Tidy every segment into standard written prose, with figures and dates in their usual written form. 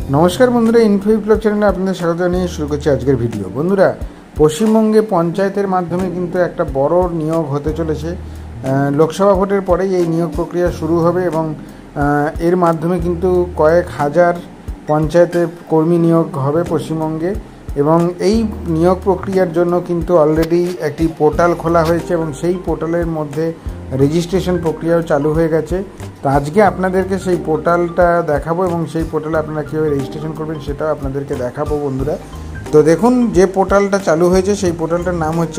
নমস্কার বন্ধুরা, ইনফো বিপ্লব চ্যানেলে আপনাদের স্বাগত জানিয়ে শুরু করছি আজকের ভিডিও। বন্ধুরা, পশ্চিমবঙ্গে পঞ্চায়েতের মাধ্যমে কিন্তু একটা বড় নিয়োগ হতে চলেছে। লোকসভা ভোটের পরেই এই নিয়োগ প্রক্রিয়া শুরু হবে এবং এর মাধ্যমে কিন্তু কয়েক হাজার পঞ্চায়েতে কর্মী নিয়োগ হবে পশ্চিমবঙ্গে। এবং এই নিয়োগ প্রক্রিয়ার জন্য কিন্তু অলরেডি একটি পোর্টাল খোলা হয়েছে এবং সেই পোর্টালের মধ্যে রেজিস্ট্রেশন প্রক্রিয়াও চালু হয়ে গেছে। তো আজকে আপনাদেরকে সেই পোর্টালটা দেখাবো এবং সেই পোর্টালে আপনারা কীভাবে রেজিস্ট্রেশন করবেন সেটাও আপনাদেরকে দেখাবো বন্ধুরা। তো দেখুন, যে পোর্টালটা চালু হয়েছে সেই পোর্টালটার নাম হচ্ছে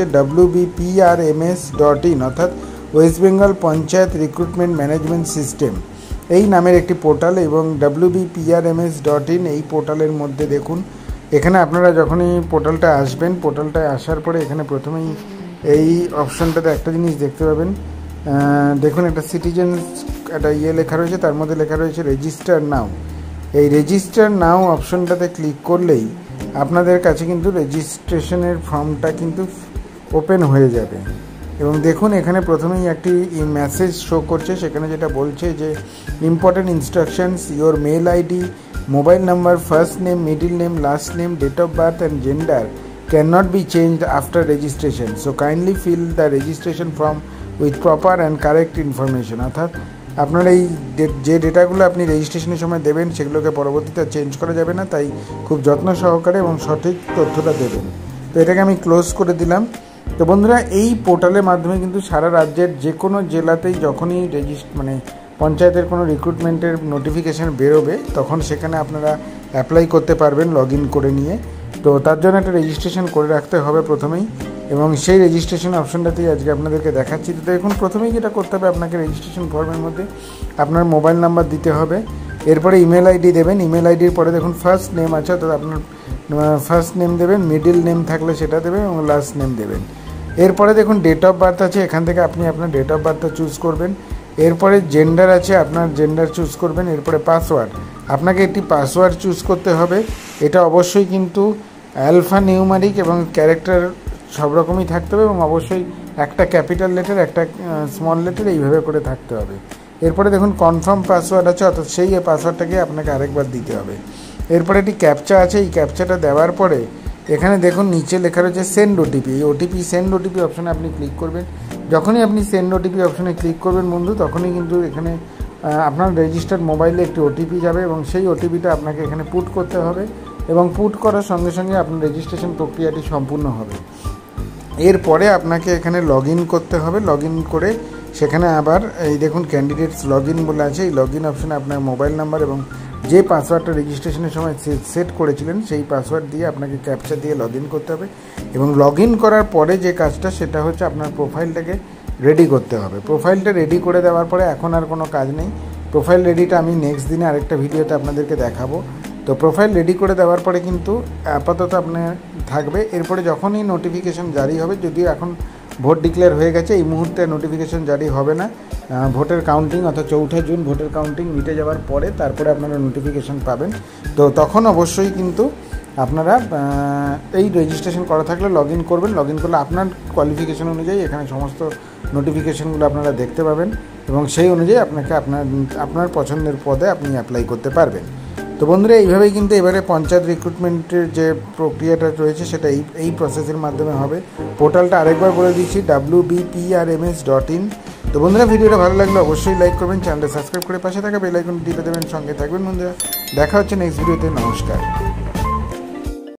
WBPRMS.in, অর্থাৎ West Bengal panchayat recruitment management system এই নামের একটি পোর্টাল। এবং WBPRMS.in এই পোর্টালের মধ্যে দেখুন, এখানে আপনারা যখনই পোর্টালটা আসবেন, পোর্টালটায় আসার পরে এখানে প্রথমেই এই অপশনটাতে একটা জিনিস দেখতে পাবেন। দেখুন, একটা সিটিজেন্স একটা লেখা রয়েছে, তার মধ্যে লেখা রয়েছে রেজিস্টার নাও। এই রেজিস্টার নাও অপশনটাতে ক্লিক করলেই আপনাদের কাছে কিন্তু রেজিস্ট্রেশনের ফর্মটা কিন্তু ওপেন হয়ে যাবে। এবং দেখুন, এখানে প্রথমেই একটি মেসেজ শো করছে, সেখানে যেটা বলছে যে important instructions, your mail ID, mobile number, first name, middle name, last name, date of birth and gender cannot be changed after registration, so kindly fill the registration form with proper and correct information। অর্থাৎ আপনার এই যে ডেটাগুলো আপনি রেজিস্ট্রেশনের সময় দেবেন সেগুলোকে পরবর্তীতে চেঞ্জ করা যাবে না, তাই খুব যত্ন সহকারে এবং সঠিক তথ্যটা দেবেন। তো এটাকে আমি ক্লোজ করে দিলাম। তো বন্ধুরা, এই পোর্টালের মাধ্যমে কিন্তু সারা রাজ্যের যে কোনো জেলাতেই যখনই পঞ্চায়েতের কোনো রিক্রুটমেন্টের নোটিফিকেশান বেরোবে তখন সেখানে আপনারা অ্যাপ্লাই করতে পারবেন লগ ইন করে নিয়ে। তো তার জন্য একটা রেজিস্ট্রেশন করে রাখতে হবে প্রথমেই, এবং সেই রেজিস্ট্রেশন অপশনটাতেই আজকে আপনাদেরকে দেখাচ্ছি। তো দেখুন, প্রথমেই যেটা করতে হবে, আপনাকে রেজিস্ট্রেশন ফর্মের মধ্যে আপনার মোবাইল নাম্বার দিতে হবে, এরপরে ইমেল আইডি দেবেন। ইমেল আইডির পরে দেখুন ফার্স্ট নেম আছে, অর্থাৎ আপনার ফার্স্ট নেম দেবেন, মিডিল নেম থাকলে সেটা দেবেন এবং লাস্ট নেম দেবেন। এরপরে দেখুন ডেট অফ বার্থ আছে, এখান থেকে আপনি আপনার ডেট অফ বার্থটা চুজ করবেন। এরপরে জেন্ডার আছে, আপনার জেন্ডার চুজ করবেন। এরপরে পাসওয়ার্ড, আপনাকে একটি পাসওয়ার্ড চুজ করতে হবে। এটা অবশ্যই কিন্তু অ্যালফা নিউমারিক এবং ক্যারেক্টার সব রকমই থাকতে হবে এবং অবশ্যই একটা ক্যাপিটাল লেটার, একটা স্মল লেটার, এইভাবে করে থাকতে হবে। এরপরে দেখুন কনফার্ম পাসওয়ার্ড আছে, অর্থাৎ সেই পাসওয়ার্ডটাকে আপনাকে আরেকবার দিতে হবে। এরপরে একটি ক্যাপচা আছে, এই ক্যাপচাটা দেওয়ার পরে এখানে দেখুন নিচে লেখা রয়েছে সেন্ড ওটিপি। এই সেন্ড ওটিপি অপশানে আপনি ক্লিক করবেন। যখনই আপনি সেন্ড ওটিপি অপশানে ক্লিক করবেন বন্ধু, তখনই কিন্তু এখানে আপনার রেজিস্টার্ড মোবাইলে একটি ওটিপি যাবে এবং সেই ওটিপিটা আপনাকে এখানে পুট করতে হবে এবং পুট করার সঙ্গে সঙ্গে আপনার রেজিস্ট্রেশন প্রক্রিয়াটি সম্পূর্ণ হবে। এরপরে আপনাকে এখানে লগ ইন করতে হবে। লগ ইন করে সেখানে আবার এই দেখুন ক্যান্ডিডেটস লগ ইন বলে আছে, এই লগ ইন অপশানে আপনার মোবাইল নাম্বার এবং যে পাসওয়ার্ডটা রেজিস্ট্রেশনের সময় সেট করেছিলেন সেই পাসওয়ার্ড দিয়ে আপনাকে ক্যাপচা দিয়ে লগ ইন করতে হবে। এবং লগ ইন করার পরে যে কাজটা সেটা হচ্ছে আপনার প্রোফাইলটাকে রেডি করতে হবে। প্রোফাইলটা রেডি করে দেওয়ার পরে এখন আর কোনো কাজ নেই। প্রোফাইল রেডিটা আমি নেক্সট দিনে আরেকটা ভিডিওতে আপনাদেরকে দেখাবো। তো প্রোফাইল রেডি করে দেওয়ার পরে কিন্তু আপাতত আপনার থাকবে। এরপরে যখনই নোটিফিকেশন জারি হবে, যদিও এখন ভোট ডিক্লেয়ার হয়ে গেছে, এই মুহূর্তে নোটিফিকেশন জারি হবে না। ভোটের কাউন্টিং অর্থাৎ 4 জুন ভোটের কাউন্টিং মিটে যাওয়ার পরে তারপরে আপনারা নোটিফিকেশন পাবেন। তো তখন অবশ্যই কিন্তু আপনারা এই রেজিস্ট্রেশন করা থাকলে লগ ইন করবেন। লগ ইন করলে আপনার কোয়ালিফিকেশন অনুযায়ী এখানে সমস্ত নোটিফিকেশনগুলো আপনারা দেখতে পাবেন এবং সেই অনুযায়ী আপনাকে আপনার পছন্দের পদে আপনি অ্যাপ্লাই করতে পারবেন। তো বন্ধুরা, এইভাবেই কিন্তু এবারে পঞ্চায়েত রিক্রুটমেন্টের যে প্রক্রিয়াটা রয়েছে সেটা এই প্রসেসের মাধ্যমে হবে। পোর্টালটা আরেকবার বলে দিচ্ছি, WBPRMS.in। তো বন্ধুরা, ভিডিওটা ভালো লাগলে অবশ্যই লাইক করবেন, চ্যানেলটা সাবস্ক্রাইব করে পাশে থাকা বেল আইকন টিপে দেবেন, সঙ্গে থাকবেন বন্ধুরা। দেখা হচ্ছে নেক্সট ভিডিওতে। নমস্কার।